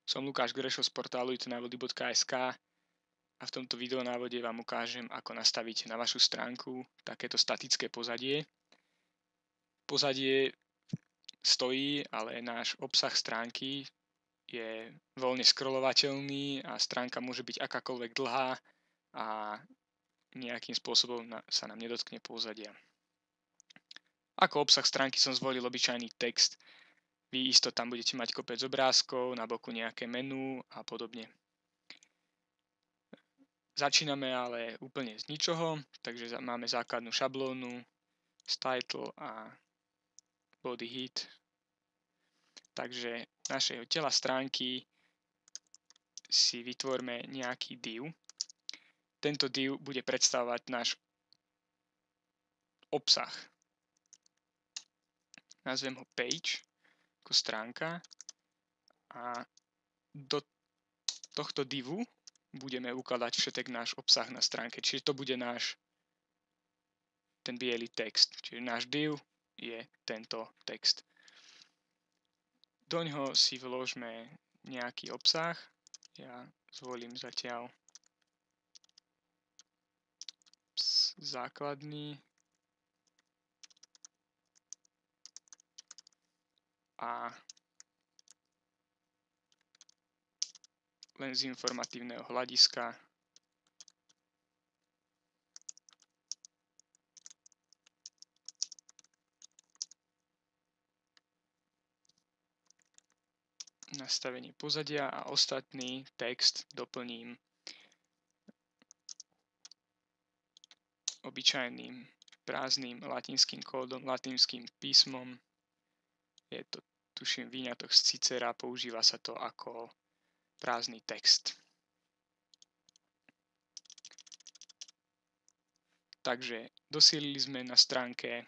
Som Lukáš Grešo z portálu itnávody.sk a v tomto videonávode vám ukážem, ako nastaviť na vašu stránku takéto statické pozadie. Pozadie stojí, ale náš obsah stránky je voľne scrollovateľný a stránka môže byť akákoľvek dlhá a nejakým spôsobom sa nám nedotkne pozadia. Ako obsah stránky som zvolil obyčajný text. Vy isto tam budete mať kopec obrázkov, na boku nejaké menu a podobne. Začíname ale úplne z ničoho, takže máme základnú šablónu, title a body hit. Takže našeho tela stránky si vytvorme nejaký div. Tento div bude predstavovať náš obsah. Nazvem ho page ako stránka a do tohto divu budeme ukladať všetek náš obsah na stránke. Čiže to bude ten biely text. Čiže náš div je tento text. Doňho si vložme nejaký obsah. Ja zvolím zatiaľ základný a len z informatívneho hľadiska nastavenie pozadia a ostatný text doplním obyčajným prázdnym latinským kódom, latinským písmom. Je to, tuším, výňatok z Cicera, používa sa to ako prázdny text. Takže dosielili sme na stránke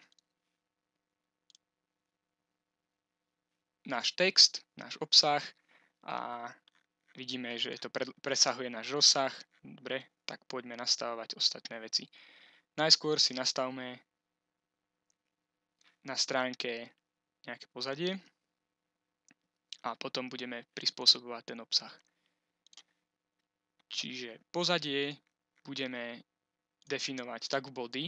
náš text, náš obsah a vidíme, že to presahuje náš rozsah. Dobre, tak poďme nastavovať ostatné veci. Najskôr si nastavme na stránke nejaké pozadie a potom budeme prispôsobovať ten obsah. Čiže pozadie budeme definovať tak body,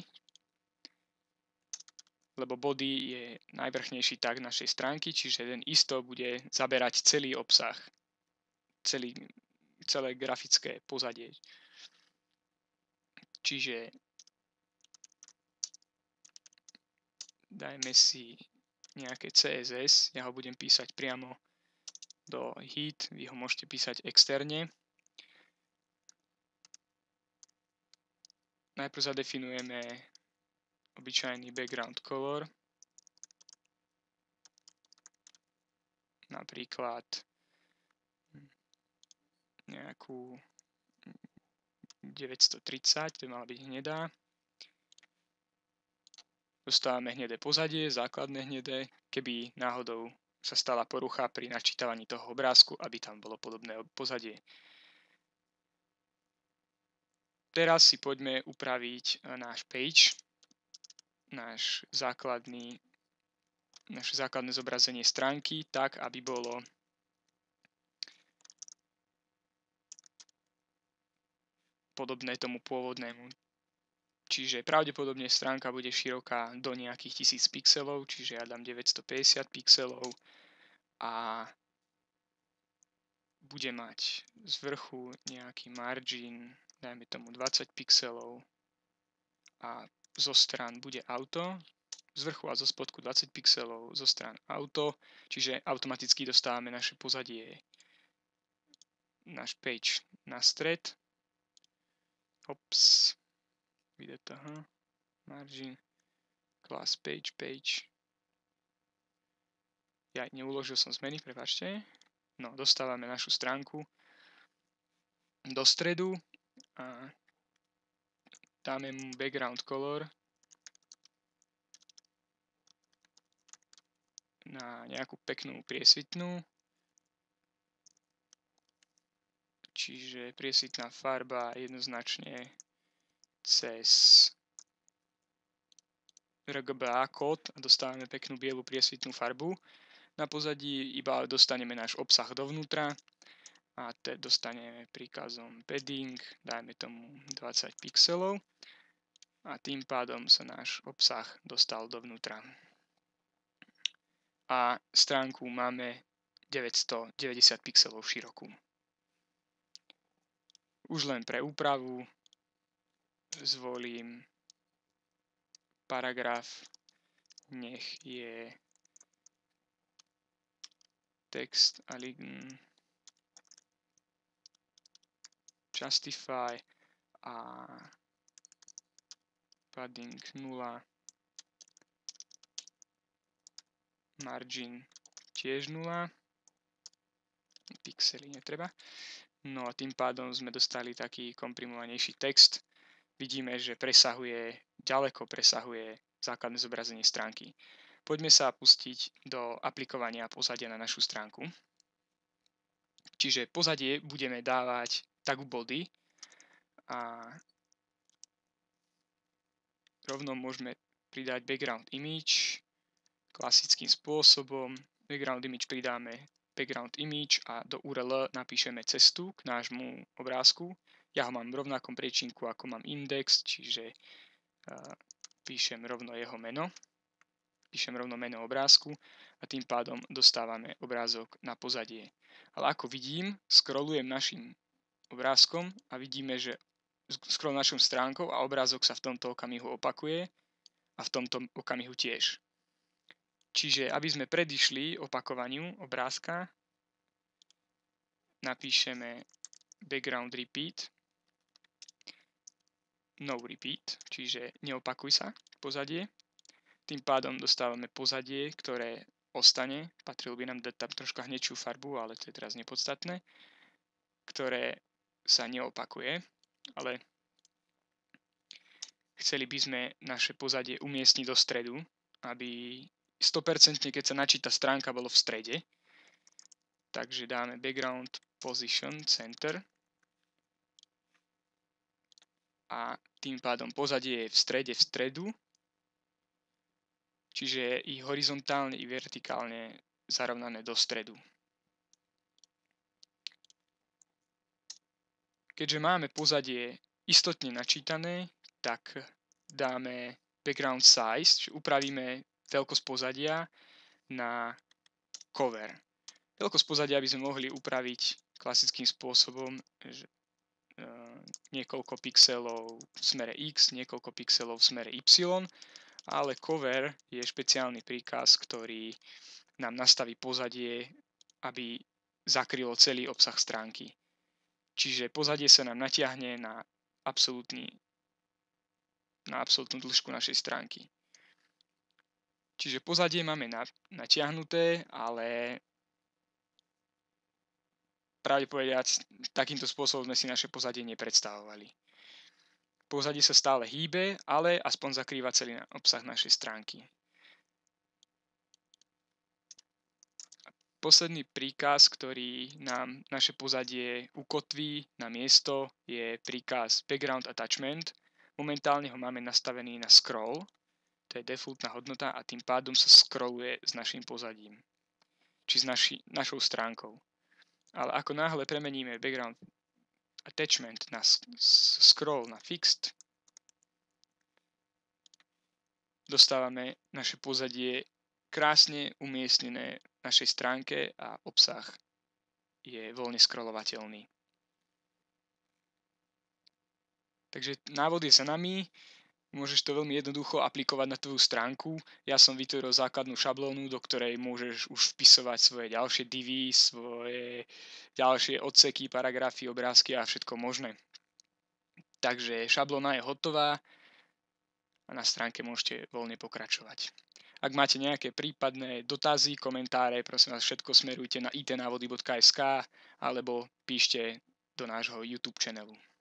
lebo body je najvrchnejší tag našej stránky, čiže ten isto bude zaberať celý obsah, celé grafické pozadie. Čiže dajme si nejaké CSS, ja ho budem písať priamo do hit, vy ho môžete písať externe. Najprv zadefinujeme obyčajný background color, napríklad nejakú 930, to mala byť hnedá. Dostávame hnedé pozadie, základné hnedé, keby náhodou sa stala porucha pri načítavaní toho obrázku, aby tam bolo podobné pozadie. Teraz si poďme upraviť náš page, naše základné zobrazenie stránky, tak, aby bolo podobné tomu pôvodnému. Čiže pravdepodobne stránka bude široká do nejakých 1000 pixelov, čiže ja dám 950 pixelov a bude mať z vrchu nejaký margin, dajme tomu 20 pixelov a zo strán bude auto, z vrchu a zo spodku 20 pixelov, zo strán auto, čiže automaticky dostávame naše pozadie, náš page na stred. Ops. Margin, class page. Ja neuložil som zmeny, prepáčte. No, dostávame našu stránku do stredu a dáme mu background color na nejakú peknú priesvitnú. Čiže priesvitná farba jednoznačne cez RGBA kód a dostávame peknú bielu priesvitnú farbu. Na pozadí iba dostaneme náš obsah dovnútra a dostaneme príkazom padding, dajme tomu 20 pixelov a tým pádom sa náš obsah dostal dovnútra. A stránku máme 990 pixelov širokú. Už len pre úpravu zvolím paragraf, nech je text a justify a padding 0, margin tiež 0, pixely netreba. No a tým pádom sme dostali taký komprimovanejší text. Vidíme, že ďaleko presahuje základné zobrazenie stránky. Poďme sa pustiť do aplikovania pozadia na našu stránku. Čiže pozadie budeme dávať tagu body a rovno môžeme pridať background image klasickým spôsobom. Background image pridáme background image a do URL napíšeme cestu k nášmu obrázku. Ja ho mám v rovnakom priečinku, ako mám index, čiže píšem rovno jeho meno. Píšem rovno meno obrázku a tým pádom dostávame obrázok na pozadie. Ale ako vidím, scrollujem našim obrázkom a vidíme, že scroll našou stránkou a obrázok sa v tomto okamihu opakuje a v tomto okamihu tiež. Čiže aby sme predišli opakovaniu obrázka, napíšeme background repeat, no repeat, čiže neopakuj sa pozadie. Tým pádom dostávame pozadie, ktoré ostane, patrilo by nám dať tam troška hnedšiu farbu, ale to je teraz nepodstatné, ktoré sa neopakuje, ale chceli by sme naše pozadie umiestniť do stredu, aby 100% keď sa načíta stránka, bolo v strede. Takže dáme background position center a tým pádom pozadie je v stredu, čiže je i horizontálne, i vertikálne zarovnané do stredu. Keďže máme pozadie istotne načítané, tak dáme background size, čiže upravíme veľkosť pozadia na cover. Veľkosť pozadia by sme mohli upraviť klasickým spôsobom, že niekoľko pixelov v smere X, niekoľko pixelov v smere Y, ale cover je špeciálny príkaz, ktorý nám nastaví pozadie, aby zakrylo celý obsah stránky. Čiže pozadie sa nám natiahne na absolútnu dĺžku našej stránky. Čiže pozadie máme natiahnuté, ale pravde povediac, takýmto spôsobom sme si naše pozadie nepredstavovali. Pozadie sa stále hýbe, ale aspoň zakrýva celý obsah našej stránky. Posledný príkaz, ktorý nám naše pozadie ukotví na miesto, je príkaz background attachment. Momentálne ho máme nastavený na scroll, to je defaultná hodnota a tým pádom sa scrolluje s našim pozadím, či s našou stránkou. Ale ako náhle premeníme background attachment na scroll na fixed, dostávame naše pozadie krásne umiestnené v našej stránke a obsah je voľne scrollovateľný. Takže návod je za nami, môžeš to veľmi jednoducho aplikovať na tvoju stránku. Ja som vytvoril základnú šablónu, do ktorej môžeš už vpisovať svoje ďalšie divy, svoje ďalšie odseky, paragrafy, obrázky a všetko možné. Takže šablóna je hotová a na stránke môžete voľne pokračovať. Ak máte nejaké prípadné dotazy, komentáre, prosím vás, všetko smerujte na itnavody.sk alebo píšte do nášho YouTube channelu.